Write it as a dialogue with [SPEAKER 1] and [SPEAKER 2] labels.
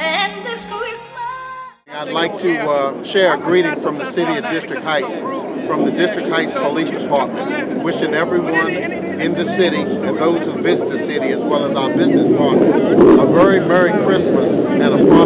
[SPEAKER 1] and this Christmas.
[SPEAKER 2] I'd like to share a greeting from the city of District Heights, from the District Heights Police Department, wishing everyone in the city and those who visit the city, as well as our business partners, a very Merry Christmas and a